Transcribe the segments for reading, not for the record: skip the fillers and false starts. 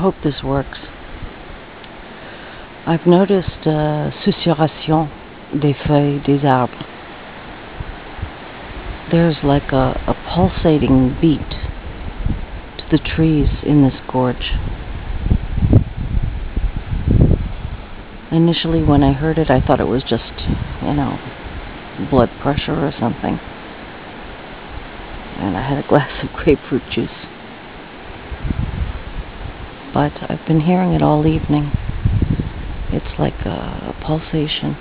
hope this works. I've noticed Sussurations des feuilles des arbres. There's like a pulsating beat to the trees in this gorge. Initially, when I heard it, I thought it was just, blood pressure or something. And I had a glass of grapefruit juice. But I've been hearing it all evening. It's like a pulsation.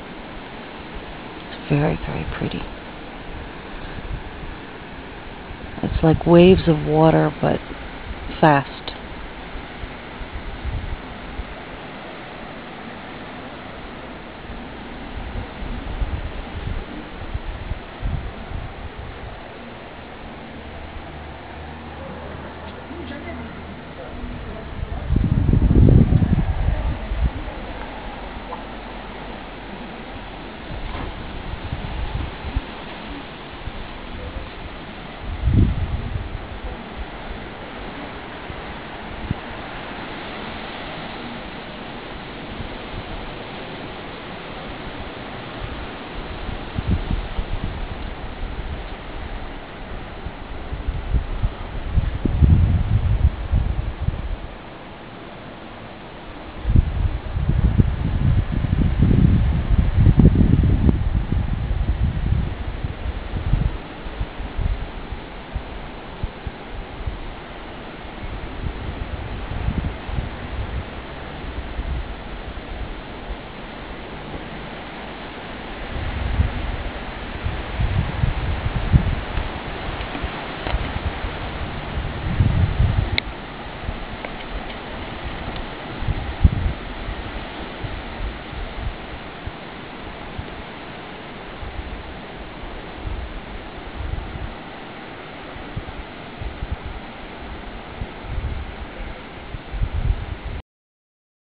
It's very, very pretty. It's like waves of water, but fast.